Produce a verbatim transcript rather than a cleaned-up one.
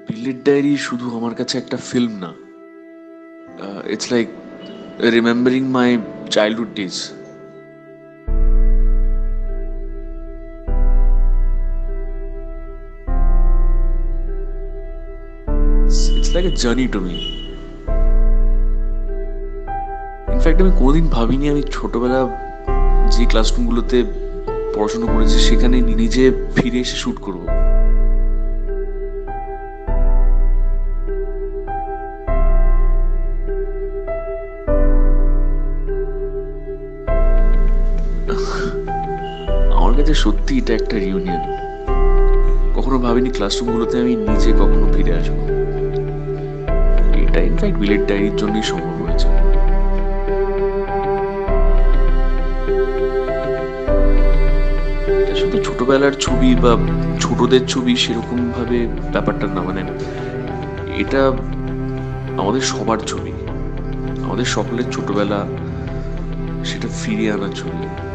বিলের ডায়েরি শুধু আমার কাছে একটা ফিল্ম না, it's like remembering my childhood days. It's like a journey to me. In fact আমি কোনোদিন ভাবিনি আমি ছোটবেলা যে ক্লাসরুমগুলোতে পড়াশোনা করেছি সেখানে নিজে ফিরে এসে শ্যুট করবো। আমার কাছে সত্যি এটা একটা রিউনিয়ন। কখনো ভাবিনি ক্লাসরুমগুলোতে আমি নিজে কখনো ফিরে আসবো। এটা ইনফ্যাক্ট বিলেট ডায়েরির জন্যই সম্ভব হয়েছে। এটা শুধু ছোটবেলার ছবি বা ছোটদের ছবি সেরকম ভাবে ব্যাপারটা না, মানে এটা আমাদের সবার ছবি, আমাদের সকলের ছোটবেলা, সেটা ফিরিয়ে আনার ছবি।